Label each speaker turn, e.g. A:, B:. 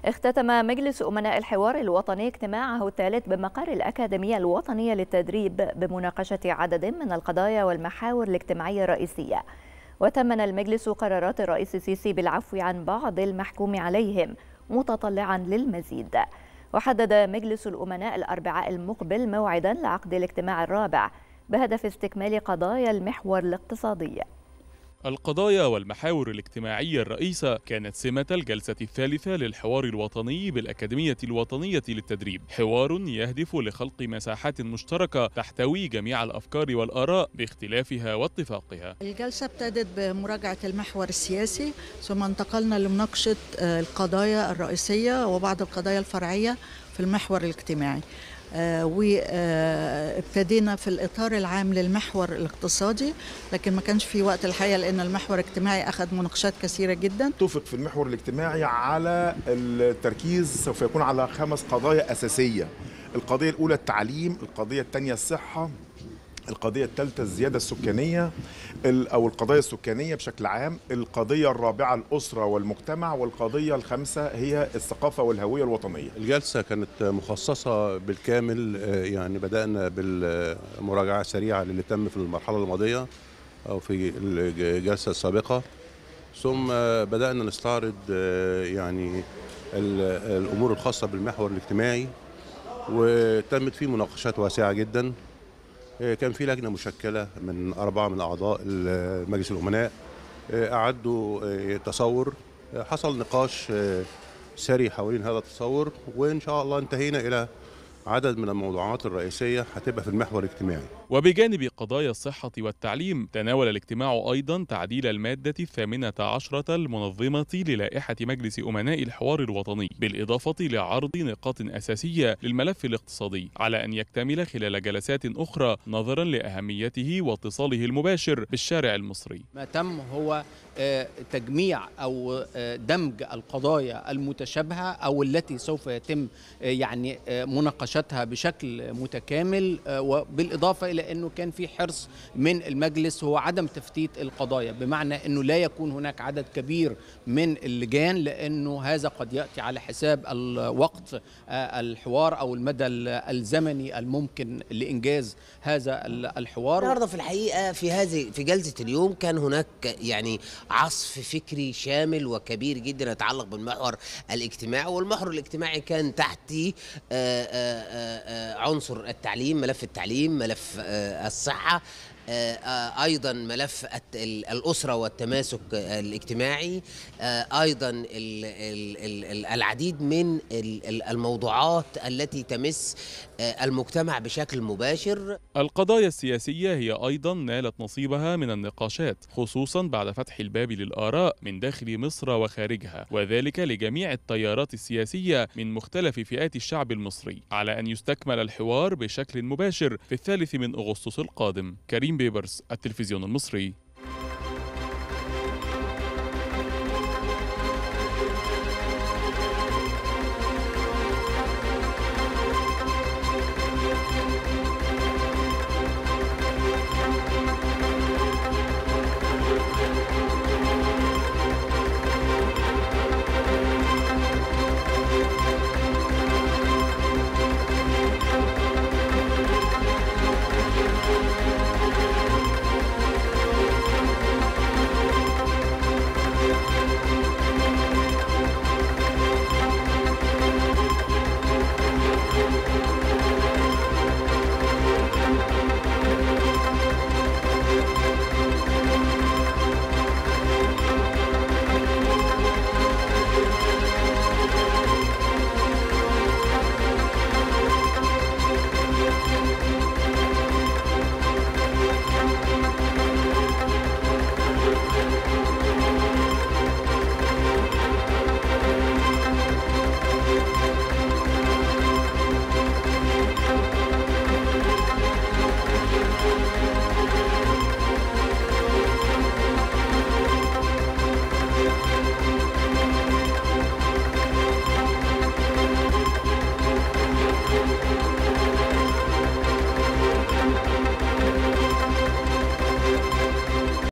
A: اختتم مجلس أمناء الحوار الوطني اجتماعه الثالث بمقر الأكاديمية الوطنية للتدريب بمناقشة عدد من القضايا والمحاور الاجتماعية الرئيسية. وثمن المجلس قرارات الرئيس السيسي بالعفو عن بعض المحكوم عليهم متطلعا للمزيد. وحدد مجلس الأمناء الأربعاء المقبل موعدا لعقد الاجتماع الرابع بهدف استكمال قضايا المحور الاقتصادي.
B: القضايا والمحاور الاجتماعية الرئيسة كانت سمة الجلسة الثالثة للحوار الوطني بالأكاديمية الوطنية للتدريب، حوار يهدف لخلق مساحات مشتركة تحتوي جميع الأفكار والآراء باختلافها واتفاقها.
C: الجلسة ابتدت بمراجعة المحور السياسي، ثم انتقلنا لمناقشة القضايا الرئيسية وبعض القضايا الفرعية في المحور الاجتماعي. وابتدينا في الإطار العام للمحور الاقتصادي، لكن ما كانش في وقت الحقيقة لأن المحور الاجتماعي أخذ مناقشات كثيرة جدا.
D: اتفق في المحور الاجتماعي على التركيز سوف يكون على 5 قضايا أساسية. القضية الأولى التعليم، القضية الثانية الصحة، القضية الثالثة الزيادة السكانية أو القضايا السكانية بشكل عام، القضية الرابعة الأسرة والمجتمع، والقضية الخامسة هي الثقافة والهوية الوطنية.
E: الجلسة كانت مخصصة بالكامل، يعني بدأنا بالمراجعة سريعة للي تم في المرحلة الماضية أو في الجلسة السابقة، ثم بدأنا نستعرض يعني الأمور الخاصة بالمحور الاجتماعي، وتمت فيه مناقشات واسعة جدا. كان في لجنة مشكلة من 4 من أعضاء مجلس الأمناء أعدوا تصور، حصل نقاش سري حوالين هذا التصور، وإن شاء الله انتهينا إلى عدد من الموضوعات الرئيسية هتبقى في المحور الاجتماعي.
B: وبجانب قضايا الصحة والتعليم، تناول الاجتماع أيضا تعديل المادة 18 المنظمة للائحة مجلس أمناء الحوار الوطني، بالإضافة لعرض نقاط أساسية للملف الاقتصادي على أن يكتمل خلال جلسات أخرى نظرا لأهميته واتصاله المباشر بالشارع المصري.
F: ما تم هو تجميع أو دمج القضايا المتشابهة أو التي سوف يتم يعني مناقشتها بشكل متكامل، وبالإضافة إلى أنه كان في حرص من المجلس هو عدم تفتيت القضايا، بمعنى أنه لا يكون هناك عدد كبير من اللجان، لأنه هذا قد يأتي على حساب الوقت الحوار أو المدى الزمني الممكن لإنجاز هذا الحوار.
G: النهارده في الحقيقة في جلسة اليوم كان هناك يعني عصف فكري شامل وكبير جدا يتعلق بالمحور الاجتماعي، والمحور الاجتماعي كان تحتي عنصر التعليم، ملف التعليم، ملف الصحة، أيضا ملف الأسرة والتماسك الاجتماعي، أيضا العديد من الموضوعات التي تمس المجتمع بشكل مباشر.
B: القضايا السياسية هي أيضا نالت نصيبها من النقاشات، خصوصا بعد فتح الباب للآراء من داخل مصر وخارجها، وذلك لجميع التيارات السياسية من مختلف فئات الشعب المصري، على أن يستكمل الحوار بشكل مباشر في 3 أغسطس القادم. كريم بيبرس، التلفزيون المصري.